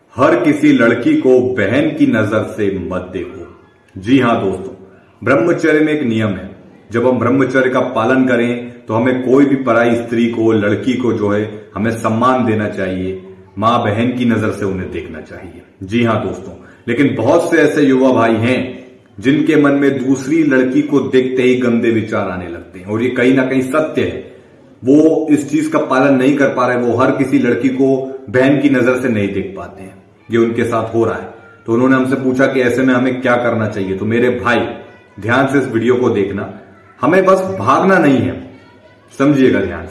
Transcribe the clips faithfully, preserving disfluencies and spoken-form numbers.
हर किसी लड़की को बहन की नजर से मत देखो। जी हां दोस्तों, ब्रह्मचर्य में एक नियम है, जब हम ब्रह्मचर्य का पालन करें तो हमें कोई भी पराई स्त्री को, लड़की को जो है हमें सम्मान देना चाहिए, मां बहन की नजर से उन्हें देखना चाहिए। जी हां दोस्तों, लेकिन बहुत से ऐसे युवा भाई हैं जिनके मन में दूसरी लड़की को देखते ही गंदे विचार आने लगते हैं, और ये कहीं ना कहीं सत्य है। वो इस चीज का पालन नहीं कर पा रहे, वो हर किसी लड़की को बहन की नजर से नहीं देख पाते हैं। ये उनके साथ हो रहा है। तो उन्होंने हमसे पूछा कि ऐसे में हमें क्या करना चाहिए। तो मेरे भाई ध्यान से इस वीडियो को देखना, हमें बस भागना नहीं है, समझिएगा ध्यान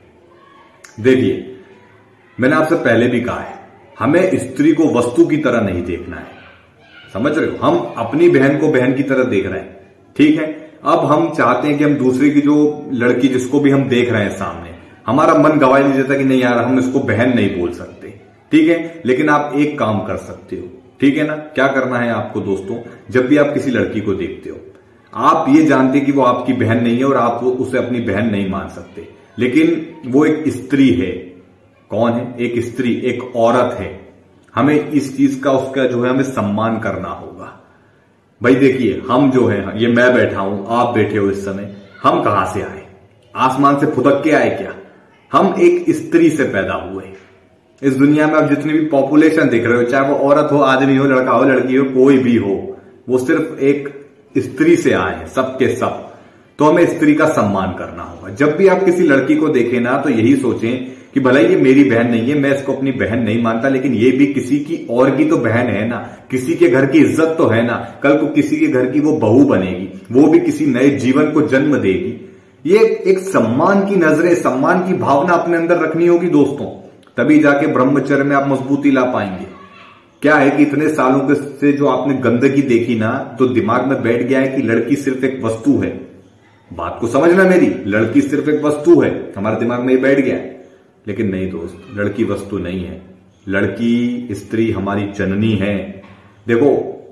से। देखिए, मैंने आपसे पहले भी कहा है, हमें स्त्री को वस्तु की तरह नहीं देखना है, समझ रहे हो। हम अपनी बहन को बहन की तरह देख रहे हैं, ठीक है। अब हम चाहते हैं कि हम दूसरे की जो लड़की जिसको भी हम देख रहे हैं सामने, हमारा मन गवाही नहीं देता कि नहीं यार हम इसको बहन नहीं बोल सकते, ठीक है। लेकिन आप एक काम कर सकते हो, ठीक है ना। क्या करना है आपको दोस्तों, जब भी आप किसी लड़की को देखते हो, आप ये जानते कि वो आपकी बहन नहीं है और आप उसे अपनी बहन नहीं मान सकते, लेकिन वो एक स्त्री है। कौन है? एक स्त्री, एक औरत है। हमें इस चीज का, उसका जो है हमें सम्मान करना होगा। भाई देखिए, हम जो है, ये मैं बैठा हूं, आप बैठे हो इस समय, हम कहां से आए? आसमान से फुदक के आए क्या? हम एक स्त्री से पैदा हुए। इस दुनिया में आप जितनी भी पॉपुलेशन देख रहे हो, चाहे वो औरत हो, आदमी हो, लड़का हो, लड़की हो, कोई भी हो, वो सिर्फ एक स्त्री से आए हैं, सबके सब। तो हमें स्त्री का सम्मान करना होगा। जब भी आप किसी लड़की को देखें ना, तो यही सोचें कि भला ये मेरी बहन नहीं है, मैं इसको अपनी बहन नहीं मानता, लेकिन ये भी किसी की और की तो बहन है ना, किसी के घर की इज्जत तो है ना। कल को किसी के घर की वो बहू बनेगी, वो भी किसी नए जीवन को जन्म देगी। ये एक सम्मान की नजरें, सम्मान की भावना अपने अंदर रखनी होगी दोस्तों, तभी जाके ब्रह्मचर्य में आप मजबूती ला पाएंगे। क्या है कि इतने सालों के से जो आपने गंदगी देखी ना, तो दिमाग में बैठ गया है कि लड़की सिर्फ एक वस्तु है। बात को समझना मेरी, लड़की सिर्फ एक वस्तु है, हमारे दिमाग में ये बैठ गया है। लेकिन नहीं दोस्त, लड़की वस्तु नहीं है, लड़की स्त्री हमारी जननी है। देखो,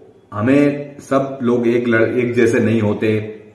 हमें सब लोग एक लड़, एक जैसे नहीं होते।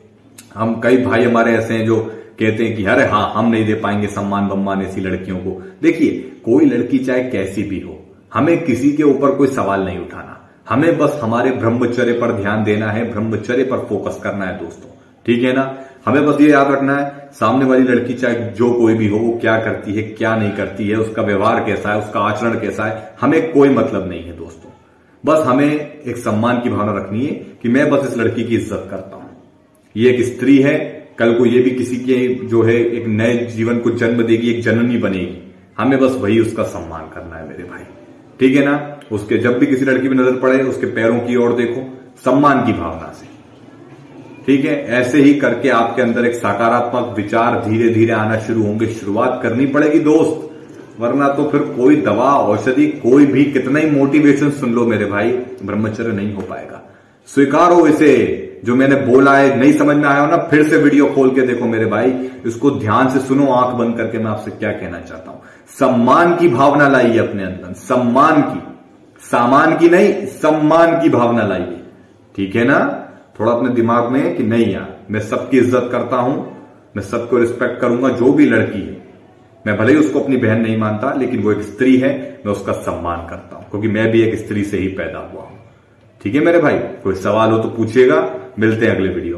हम कई भाई हमारे ऐसे हैं जो कहते हैं कि अरे हाँ हम नहीं दे पाएंगे सम्मान बम्मान ऐसी लड़कियों को। देखिए, कोई लड़की चाहे कैसी भी हो, हमें किसी के ऊपर कोई सवाल नहीं उठाना, हमें बस हमारे ब्रह्मचर्य पर ध्यान देना है, ब्रह्मचर्य पर फोकस करना है दोस्तों, ठीक है ना। हमें बस ये याद रखना है, सामने वाली लड़की चाहे जो कोई भी हो, वो क्या करती है, क्या नहीं करती है, उसका व्यवहार कैसा है, उसका आचरण कैसा है, हमें कोई मतलब नहीं है दोस्तों। बस हमें एक सम्मान की भावना रखनी है कि मैं बस इस लड़की की इज्जत करता हूं, ये एक स्त्री है, कल को ये भी किसी के जो है एक नए जीवन को जन्म देगी, एक जननी बनेगी। हमें बस वही उसका सम्मान करना है मेरे भाई, ठीक है ना। उसके जब भी किसी लड़की पे नजर पड़े, उसके पैरों की ओर देखो, सम्मान की भावना से, ठीक है। ऐसे ही करके आपके अंदर एक सकारात्मक विचार धीरे धीरे आना शुरू होंगे। शुरुआत करनी पड़ेगी दोस्त, वरना तो फिर कोई दवा, औषधि, कोई भी कितना ही मोटिवेशन सुन लो मेरे भाई, ब्रह्मचर्य नहीं हो पाएगा। स्वीकारो इसे, जो मैंने बोला है, नहीं समझ में आया हो ना, फिर से वीडियो खोल के देखो मेरे भाई, इसको ध्यान से सुनो, आंख बंद करके मैं आपसे क्या कहना चाहता हूं। सम्मान की भावना लाइए अपने अंदर, सम्मान की, सामान की नहीं, सम्मान की भावना लाइए, ठीक है ना। थोड़ा अपने दिमाग में कि नहीं यार, मैं सबकी इज्जत करता हूं, मैं सबको रिस्पेक्ट करूंगा, जो भी लड़की है, मैं भले ही उसको अपनी बहन नहीं मानता, लेकिन वो एक स्त्री है, मैं उसका सम्मान करता हूं, क्योंकि मैं भी एक स्त्री से ही पैदा हुआ हूं, ठीक है मेरे भाई। कोई सवाल हो तो पूछिएगा, मिलते हैं अगले वीडियो।